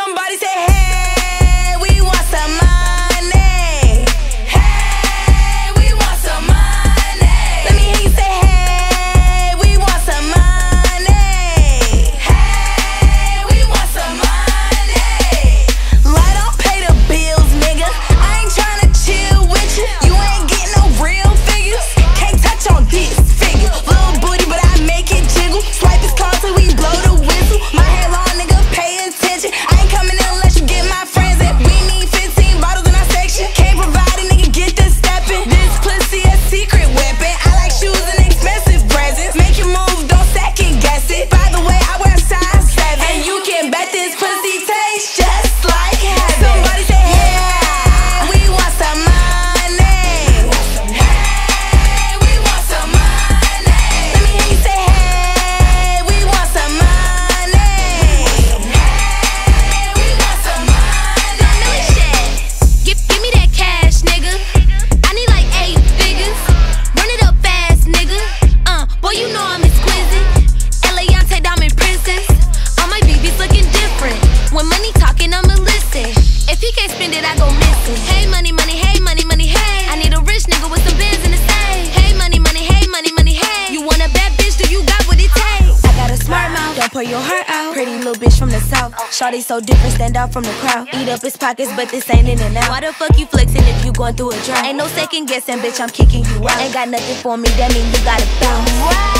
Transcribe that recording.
Somebody say, hey, we want some money. Hey, we want some money. Let me hear you say, hey, we want some money. Hey, we want some money. Light on, pay the bills, nigga. I ain't tryna chill with you. You ain't getting no real figures. Can't touch on this figure. Little booty, but I make it jiggle. Swipe his card till we blow the whistle. My hair long, nigga, pay attention. I ain't coming in unless you get my friends in. We need 15 bottles in our section. Can't provide a nigga, get the steppin'. This pussy a secret weapon. I like shoes and expensive presents. Make you move, don't second guess it. By the way, I wear size 7. And you can bet this pussy tastes just like heaven. Somebody say, yeah, we want some money. Hey, we want some money. Let me hear you say, hey, we want some money. Hey, we want some money. Give me that cash, nigga. I need like 8 figures. Run it up fast, nigga. Boy, you know I'm exquisite. Eliante diamond princess. All my BBs looking different. When money talking, I'ma listen. If he can't spend it, I go missing. Hey, money, money, hey, money, money, hey. I need a rich nigga with some bands in the same. Hey, money, money, hey, money, money, hey. You want a bad bitch? Do you got what it takes? I got a smart mouth, don't pour your heart out. Pretty little bitch from the south. Shawty so different, stand out from the crowd. Eat up his pockets, but this ain't in and out. Why the fuck you flexing if you going through a drought? Ain't no second guessing, bitch, I'm kicking you out. Ain't got nothing for me, that mean you gotta bounce.